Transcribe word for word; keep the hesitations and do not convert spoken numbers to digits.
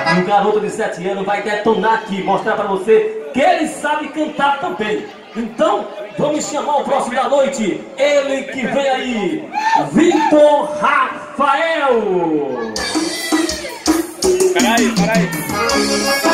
Um garoto de sete anos vai detonar aqui, mostrar pra você que ele sabe cantar também. Então, vamos chamar o próximo da noite, ele que vem aí, Vitor Rafael. Peraí, peraí.